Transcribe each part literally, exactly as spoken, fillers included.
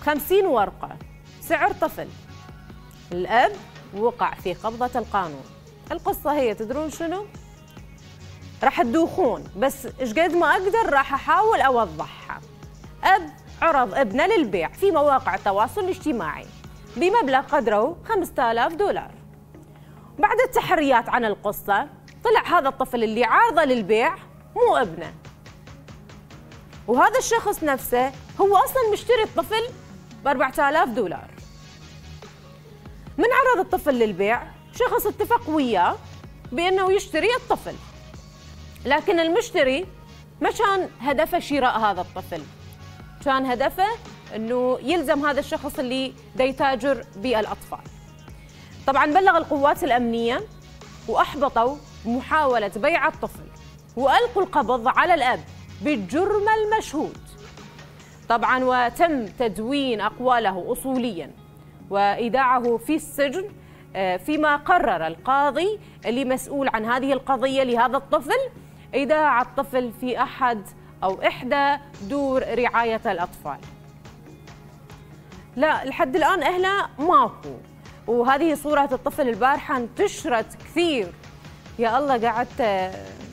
خمسين ورقة، سعر طفل. الأب وقع في قبضة القانون. القصة هي تدرون شنو؟ راح تدوخون، بس ايش قد ما أقدر راح أحاول أوضحها. أب عرض ابنه للبيع في مواقع التواصل الاجتماعي بمبلغ قدره خمسة آلاف دولار. بعد التحريات عن القصة طلع هذا الطفل اللي عارضه للبيع مو ابنه، وهذا الشخص نفسه هو أصلا مشتري الطفل ب أربعة آلاف دولار. من عرض الطفل للبيع شخص اتفق وياه بأنه يشتري الطفل، لكن المشتري ما كان هدفه شراء هذا الطفل، كان هدفه أنه يلزم هذا الشخص اللي دا يتاجر بالأطفال. طبعا بلغ القوات الأمنية وأحبطوا محاولة بيع الطفل وألقوا القبض على الأب بالجرم المشهود. طبعا وتم تدوين أقواله أصوليا وإيداعه في السجن، فيما قرر القاضي اللي مسؤول عن هذه القضية لهذا الطفل إيداع الطفل في أحد أو إحدى دور رعاية الأطفال. لا لحد الآن أهله ماكو، وهذه صورة الطفل البارحة انتشرت كثير. يا الله قعدت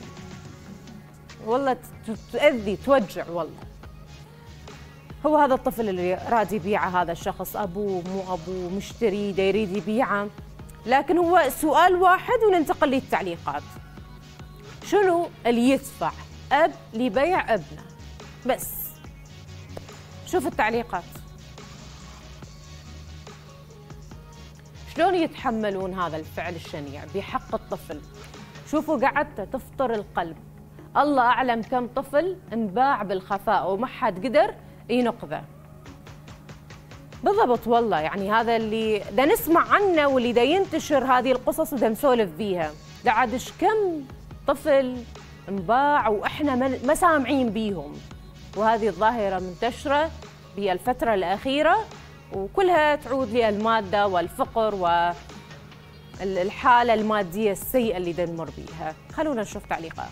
والله تؤذي توجع والله. هو هذا الطفل اللي راد يبيعه هذا الشخص، أبوه مو أبوه، مشتري دا يريد يبيعه، لكن هو سؤال واحد وننتقل للتعليقات. شنو اللي يدفع أب لبيع ابنه؟ بس شوف التعليقات شلون يتحملون هذا الفعل الشنيع بحق الطفل. شوفوا قعدت تفطر القلب. الله أعلم كم طفل انباع بالخفاء وما حد قدر ينقذه. بالضبط والله، يعني هذا اللي دا نسمع عنه واللي دا ينتشر هذه القصص ودا نسولف بيها، دا عادش كم طفل انباع واحنا ما سامعين بيهم. وهذه الظاهرة منتشرة بالفترة الأخيرة وكلها تعود للمادة والفقر والحالة المادية السيئة اللي دا نمر بيها. خلونا نشوف تعليق آخر.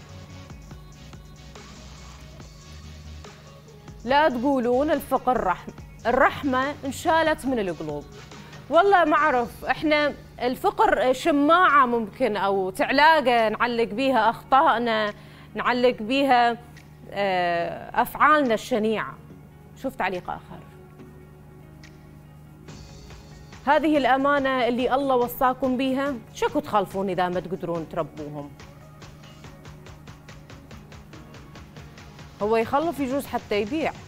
لا تقولون الفقر رحمة، الرحمة انشالت من القلوب. والله ما أعرف، إحنا الفقر شماعة ممكن أو تعلاقة نعلق بيها أخطائنا، نعلق بيها أفعالنا الشنيعة. شوف تعليق آخر. هذه الأمانة اللي الله وصاكم بيها شكو تخالفون إذا ما تقدرون تربوهم. هو يخلف يجوز حتى يبيع.